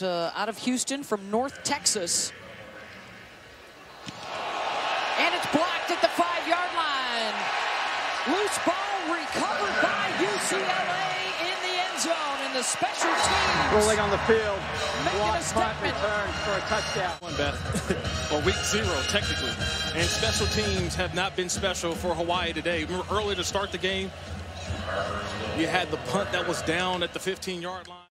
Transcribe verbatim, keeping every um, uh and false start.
uh, out of Houston from North Texas. And it's blocked at the five-yard line. Loose ball recovered by U C L A in the end zone. And the special teams rolling on the field. Blocked-punt return for a touchdown. One, Beth, or week zero, technically. And special teams have not been special for Hawaii today. Remember earlier to start the game, you had the punt that was down at the fifteen-yard line.